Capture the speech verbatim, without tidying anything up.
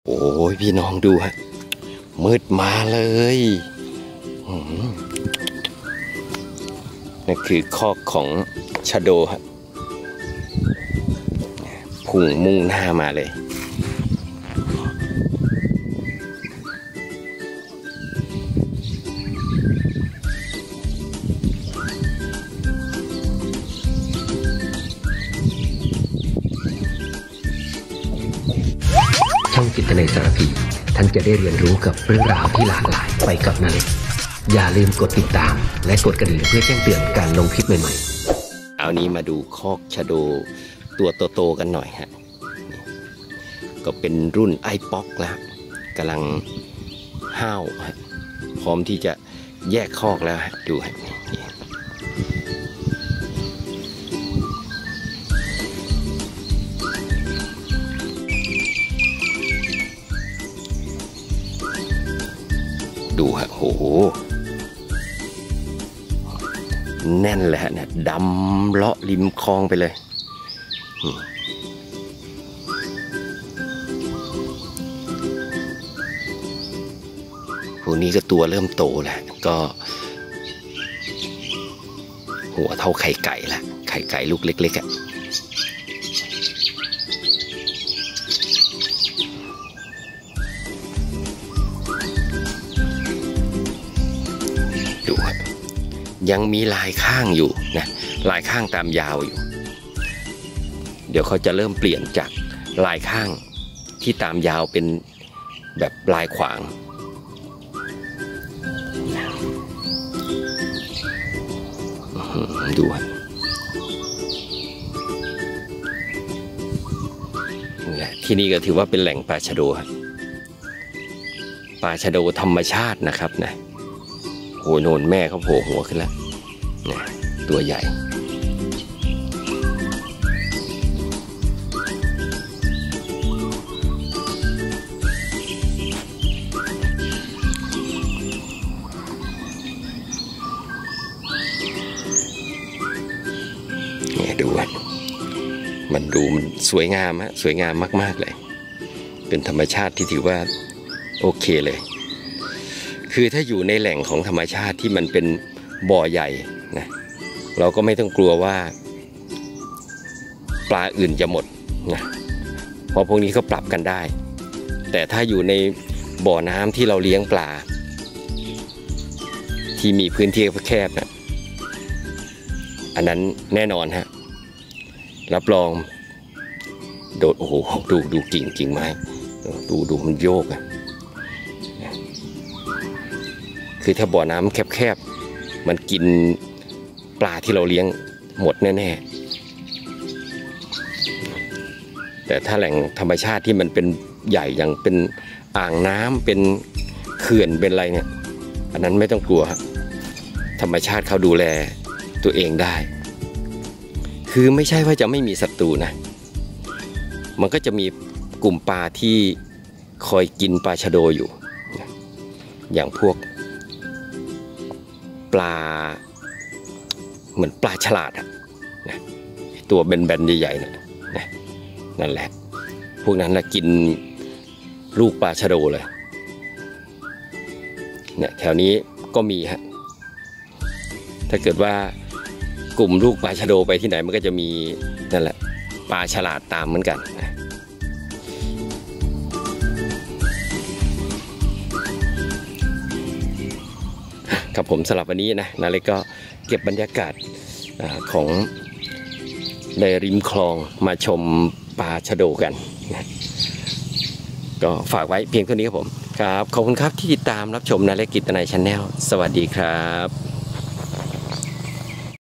โอ้ยพี่น้องดูฮะมืดมาเลยนั่นคือคอกของชะโดฮะพุ่งมุ่งหน้ามาเลยช่องจิตในสารพีท่านจะได้เรียนรู้กับเรื่องราวที่หลากหลายไปกับนาเล็กอย่าลืมกดติดตามและกดกระดิ่งเพื่อแจ้งเตือนการลงคลิปใหม่ๆเอานี้มาดูคอกชะโดตัวโตๆกันหน่อยฮะก็เป็นรุ่นไอป๊อกแล้วกำลังห้าวฮะพร้อมที่จะแยกคอกแล้วฮะดูฮะดูฮะโหแน่นเลยฮะเนี่ยดำเลาะริมคลองไปเลยพวกนี้ก็ตัวเริ่มโตแล้วก็หัวเท่าไข่ไก่ละไข่ไก่ลูกเล็กๆอ่ะยังมีลายข้างอยู่นะลายข้างตามยาวอยู่เดี๋ยวเขาจะเริ่มเปลี่ยนจากลายข้างที่ตามยาวเป็นแบบลายขวางดูนี่แหละที่นี่ก็ถือว่าเป็นแหล่งปลาชะโดปลาชะโดธรรมชาตินะครับนะโอ้โหโนนแม่เขาโผล่หัวขึ้นแล้วเนี่ยตัวใหญ่เนี่ยดูมันดูมันสวยงามฮะสวยงามมากๆเลยเป็นธรรมชาติที่ถือว่าโอเคเลยคือถ้าอยู่ในแหล่งของธรรมชาติที่มันเป็นบ่อใหญ่นะเราก็ไม่ต้องกลัวว่าปลาอื่นจะหมดนะเพราะพวกนี้เขาปรับกันได้แต่ถ้าอยู่ในบ่อน้ำที่เราเลี้ยงปลาที่มีพื้นที่แคบนะอันนั้นแน่นอนฮะรับรองโดดโอ้โหดูดูกิ่งกิ่งไม้ดูดูมันโยกอะคือถ้าบ่อน้ำแคบๆมันกินปลาที่เราเลี้ยงหมดแน่ๆแต่ถ้าแหล่งธรรมชาติที่มันเป็นใหญ่อย่างเป็นอ่างน้ำเป็นเขื่อนเป็นอะไรเนี่ยอันนั้นไม่ต้องกลัวธรรมชาติเขาดูแลตัวเองได้คือไม่ใช่ว่าจะไม่มีศัตรูนะมันก็จะมีกลุ่มปลาที่คอยกินปลาชะโดอยู่อย่างพวกปลาเหมือนปลาฉลาดอะนะตัวแบนๆใหญ่ๆนะนะนั่นแหละพวกนั้นนะกินลูกปลาชะโดเลยเนี่ยแถวนี้ก็มีฮะถ้าเกิดว่ากลุ่มลูกปลาชะโดไปที่ไหนมันก็จะมีนั่นแหละปลาฉลาดตามเหมือนกันครับผมสำหรับวันนี้นะนาเล็กก็เก็บบรรยากาศของในริมคลองมาชมปลาชะโดกันนะก็ฝากไว้เพียงเท่านี้ครับผมครับขอบคุณครับที่ติดตามรับชมนาเล็กกิตนัยชาแนลสวัสดีครับ